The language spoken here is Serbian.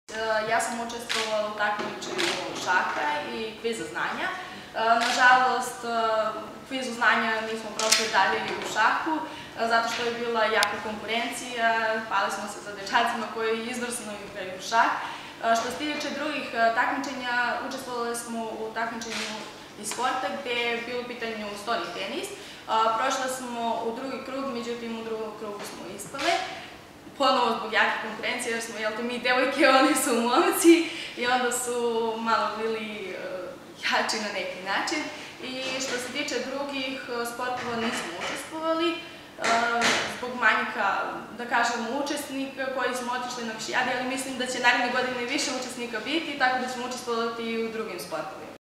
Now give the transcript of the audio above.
Ja sam učestvovala u takmičenju šaha i kviza znanja. Nažalost, kvizu znanja nismo prošli dalje u šahu, zato što je bila jaka konkurencija, pali smo se za dečacima koji izvrsno igraju šah. Što se tiče drugih takmičenja, učestvovali smo u takmičenju iz sporta gde je bilo u pitanju stolni tenis. Prošla smo u drugi krug, međutim u drugom krugu smo ispale. Ponovo zbog jake konkurencije, jer smo mi devojke, oni su momci i onda su malo bili jači na neki način. I što se tiče drugih sportova nismo učestvovali, zbog manjka, da kažemo, učesnika koji smo otišli na Višijadi, ali mislim da će naredne godine više učesnika biti, tako da ćemo učestvovati i u drugim sportovima.